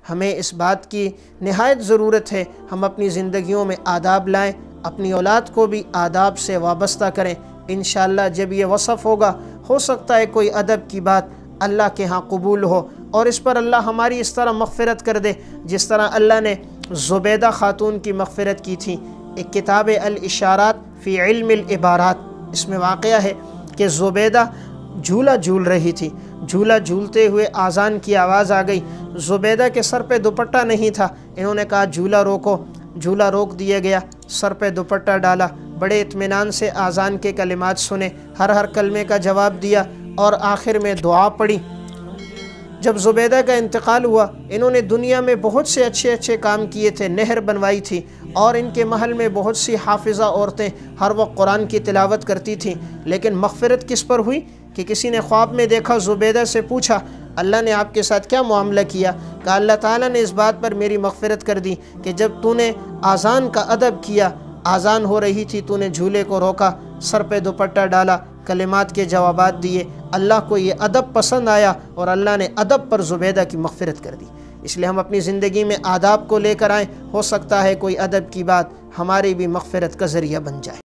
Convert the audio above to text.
ہمیں اس بات کی نہایت ضرورت ہے ہم اپنی زندگیوں میں آداب لائیں، اپنی اولاد کو بھی آداب سے وابستہ کریں۔ انشاءاللہ جب یہ وصف ہوگا، ہو سکتا ہے کوئی ادب کی بات اللہ کے ہاں قبول ہو، اور اس پر اللہ ہماری اس طرح مغفرت کر دے جس طرح اللہ نے زبیدہ خاتون کی مغفرت کی تھی۔ ایک کتاب الاشارات فی علم العبارات، اس میں واقعہ ہے کہ زبیدہ جھولا جھول رہی تھی، جھولا جھولتے ہوئے آذان کی آواز آ گئی۔ زبیدہ کے سر پہ دوپٹہ نہیں تھا، انہوں نے کہا جھولا روکو، جھولا روک دیا گیا، سر پہ دوپٹہ ڈالا، بڑے اطمینان سے آذان کے کلمات سنے، ہر کلمے کا جواب دیا اور آخر میں دعا پڑھی۔ جب زبیدہ کا انتقال ہوا، انہوں نے دنیا میں بہت سے اچھے کام کیے تھے، نہر بنوائی تھی، اور ان کے محل میں بہت سی حافظہ عورتیں ہر وقت قرآن کی تلاوت کرتی تھیں، لیکن مغفرت کس پر ہوئی کہ کسی نے خواب میں دیکھا، زبیدہ سے پوچھا اللہ نے آپ کے ساتھ کیا معاملہ کیا؟ کہا اللہ تعالیٰ نے اس بات پر میری مغفرت کر دی کہ جب تو نے آذان کا ادب کیا، آذان ہو رہی تھی، تو نے جھولے کو روکا، سر پہ دوپٹہ ڈالا، کلمات کے جوابات دیے، اللہ کو یہ ادب پسند آیا اور اللہ نے ادب پر زبیدہ کی مغفرت کر دی۔ اس لیے ہم اپنی زندگی میں آداب کو لے کر آئیں، ہو سکتا ہے کوئی ادب کی بات ہماری بھی مغفرت کا ذریعہ بن جائے۔